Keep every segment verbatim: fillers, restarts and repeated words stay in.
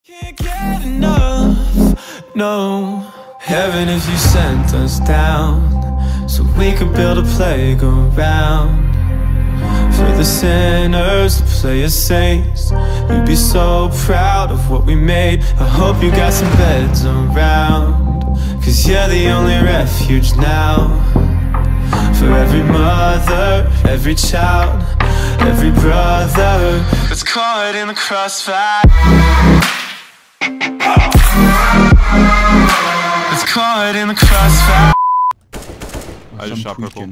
Can't get enough, no. Heaven if you sent us down, so we could build a playground for the sinners to play as saints. We'd be so proud of what we made. I hope you got some beds around, cause you're the only refuge now. For every mother, every child, every brother that's caught in the crossfire, it's caught in the crossfire. I just shot purple.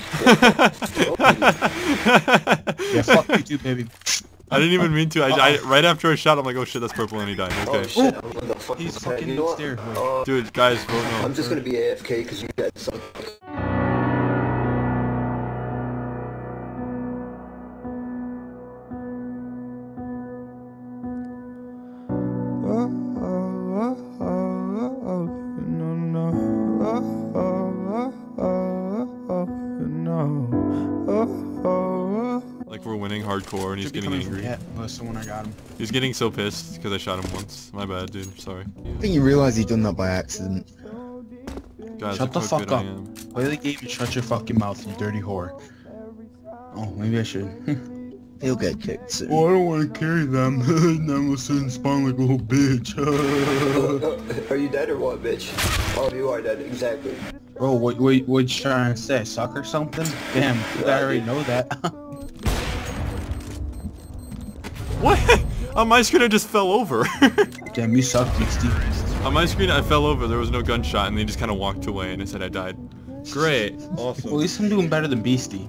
Yeah, fuck you too, baby. I didn't even mean to. I, I right after I shot, I'm like, oh shit, that's purple, and he died. Okay. Oh shit, I'm gonna fucking He's attack. fucking You know upstairs. what? Uh, Dude, guys, vote no. I'm just gonna be A F K because you guys suck. Like we're winning hardcore, and he's getting angry. Yeah, that's the one I got him. He's getting so pissed because I shot him once. My bad, dude. Sorry. I think you realize you've done that by accident. Guys, Shut the look how fuck good I up. am. Play the game and shut your fucking mouth, you dirty whore. Oh, maybe I should. He'll get kicked soon. Oh, I don't want to carry them. Now I'm gonna spawn like a little bitch. Are you dead or what, bitch? Oh, you are dead, exactly. Bro, what, what, what you trying to say? Suck or something? Damn, I already know that. What? On my screen, I just fell over. Damn, you suck, Beasty. On my screen, I fell over. There was no gunshot, and they just kind of walked away, and I said I died. Great. Awesome. Well, at least I'm doing better than Beasty.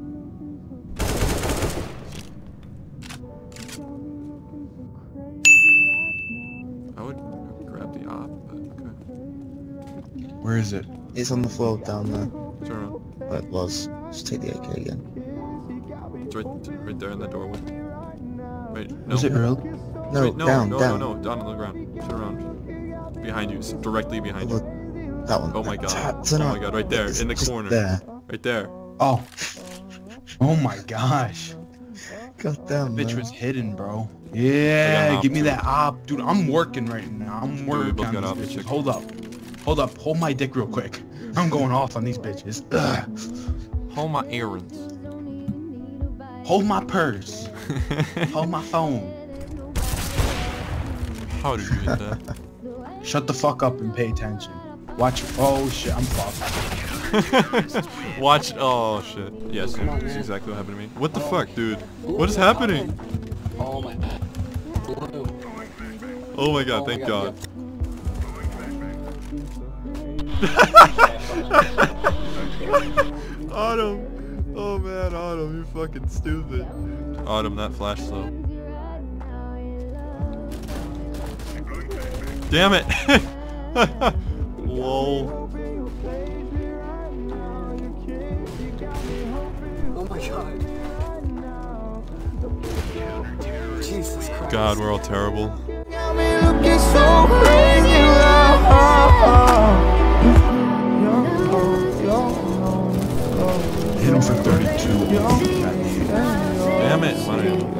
I would grab the op, but okay. Where is it? It's on the floor down there. Turn around. Well, it was. Just take the A K again. It's right, right there in the doorway. Wait, no. Was it real? No, Wait, no, down, no, down. no, no, down on the ground. Turn around. Behind you, s- directly behind you. That one. Oh my god. It's Oh not- my god, right there, it's in the just corner. There. Right there. Oh. Oh my gosh. God damn, Bitch man. was hidden, bro. I Yeah, got give me op, that op. Dude, I'm working right now. I'm we working both on got these op, bitches. check. Hold up. Hold up. Hold my dick real quick. I'm going off on these bitches. Ugh. Hold my errands. Hold my purse. Hold my phone. How did you hit that? Shut the fuck up and pay attention. Watch. Oh shit, I'm fucked. Watch. Oh shit. Yes, dude, that's exactly what happened to me. What the fuck, dude? What is happening? Oh my god. Oh my god, thank god. Autumn. Oh man, Autumn, you're fucking stupid. Autumn, that flash slow. Damn it! Lol. Oh my god. Jesus Christ. God, we're all terrible. Hit him for thirty-two. Damn it! Why don't you-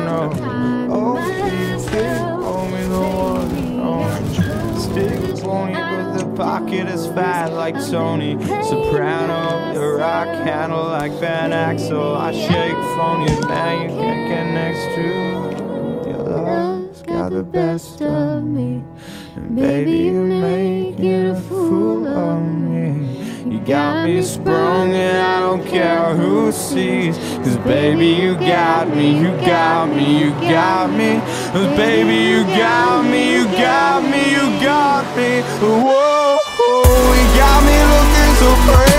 But the pocket is fat like Tony Soprano. The rock handle like Van Axel. I shake phony, man, you can't get next to. Your love's got the best of me, and baby, you make it a fool of me. You got me sprung and I don't care who sees, cause baby you got me, you got me, you got me. Cause baby you got me, you got me, you got me. Whoa, you got me looking so crazy.